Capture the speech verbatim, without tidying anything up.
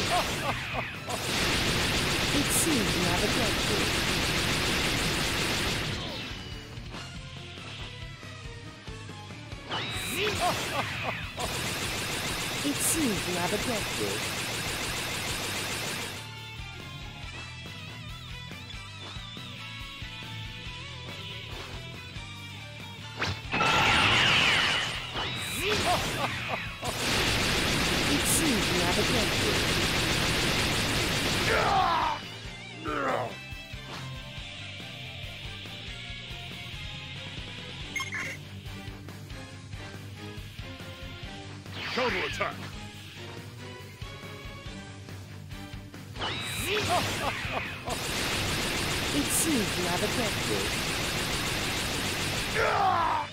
It seems you have a breakthrough. It seems you have a breakthrough. It seems you have a breakthrough. Total attack! It seems you have a breakthrough.